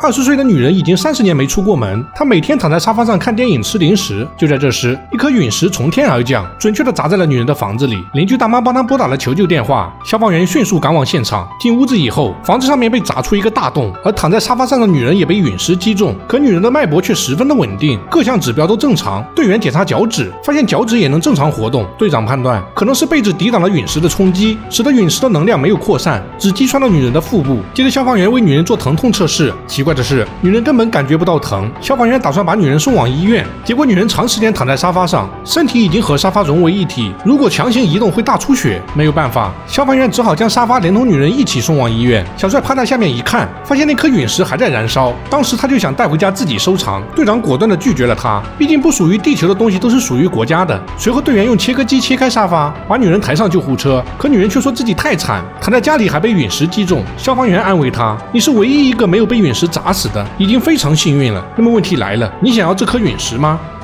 20岁的女人已经30年没出过门，她每天躺在沙发上看电影、吃零食。就在这时，一颗陨石从天而降，准确地砸在了女人的房子里。邻居大妈帮她拨打了求救电话，消防员迅速赶往现场。进屋子以后，房子上面被砸出一个大洞，而躺在沙发上的女人也被陨石击中。可女人的脉搏却十分的稳定，各项指标都正常。队员检查脚趾，发现脚趾也能正常活动。队长判断可能是被子抵挡了陨石的冲击，使得陨石的能量没有扩散，只击穿了女人的腹部。接着消防员为女人做疼痛测试，奇怪的是，女人根本感觉不到疼。消防员打算把女人送往医院，结果女人长时间躺在沙发上，身体已经和沙发融为一体，如果强行移动会大出血。没有办法，消防员只好将沙发连同女人一起送往医院。小帅趴在下面一看，发现那颗陨石还在燃烧，当时他就想带回家自己收藏。队长果断地拒绝了他，毕竟不属于地球的东西都是属于国家的。随后队员用切割机切开沙发，把女人抬上救护车，可女人却说自己太惨，躺在家里还被陨石击中。消防员安慰她，你是唯一一个没有被陨石砸死的，已经非常幸运了。那么问题来了，你想要这颗陨石吗？